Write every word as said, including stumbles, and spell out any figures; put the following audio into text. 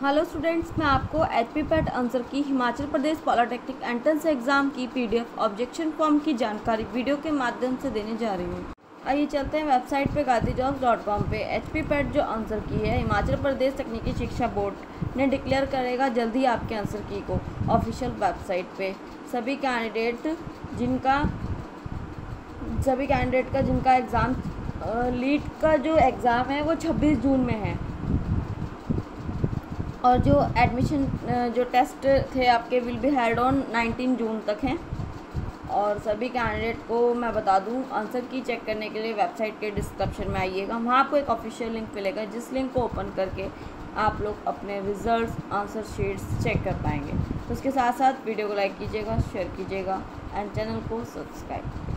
Hello students, मैं आपको H P PAT answer key Himachal Pradesh polytechnic entrance exam की PDF objection form की जानकारी वीडियो के माध्यम से देने जा रही हूँ। आइए चलते हैं वेबसाइट पे गांधी जॉब्स डॉट कॉम पे। एच पी पैट जो आंसर की है हिमाचल प्रदेश तकनीकी शिक्षा बोर्ड ने डिक्लेयर करेगा जल्द ही आपके आंसर की को ऑफिशियल वेबसाइट पे। सभी कैंडिडेट जिनका सभी कैंडिडेट का जिनका एग्ज़ाम लीड का जो एग्ज़ाम है वो छब्बीस जून में है और जो एडमिशन जो टेस्ट थे आपके will be held on nineteen June तक हैं। और सभी कैंडिडेट को मैं बता दूं, आंसर की चेक करने के लिए वेबसाइट के डिस्क्रिप्शन में आइएगा, वहाँ आपको एक ऑफिशियल लिंक मिलेगा जिस लिंक को ओपन करके आप लोग अपने रिजल्ट्स आंसर शीट्स चेक कर पाएंगे। तो उसके साथ साथ वीडियो को लाइक कीजिएगा, शेयर कीजिएगा एंड चैनल को सब्सक्राइब।